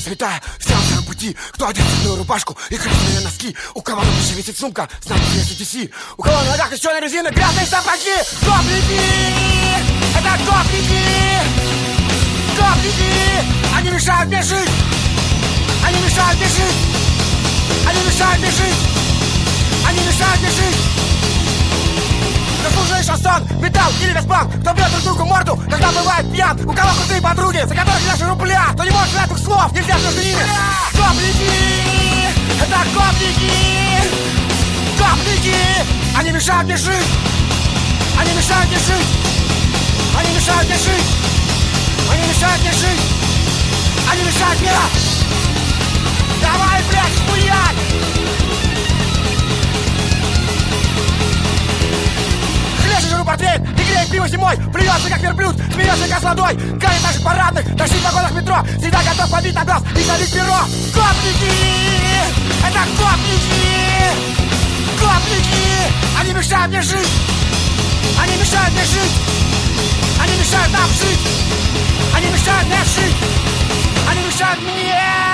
святая вся на своем пути. Кто одет в цветную рубашку и красные носки, у кого на плече висит сумка, знак CDC, у кого на ногах еще на резине грязные сапоги. Гопники, это гопники, гопники, они мешают мне жить, они мешают мне жить, они мешают мне жить, они мешают мне жить. Заслуженный шансон, металл или веспан, кто бьет друг другу морду, когда бывает пьян. У кого крутые подруги, за которых наши рубля, кто не может знать двух слов, нельзя между ними. Гопники, это гопники, гопники, они мешают мне жить, они мешают мне жить, они мешают мне жить, они мешают мне жить, они мешают мне. Давай, блядь, хуярь! Жру портвейн, не греет пиво зимой, плюется как верблюд, смеется как с водой, ганит наших парадных, тащит в вагонах метро, всегда готов побить на глаз и залить перо. Гопники, это гопники, гопники, они мешают мне жить, они мешают мне жить, они мешают нам жить, они мешают мне жить, они мешают мне.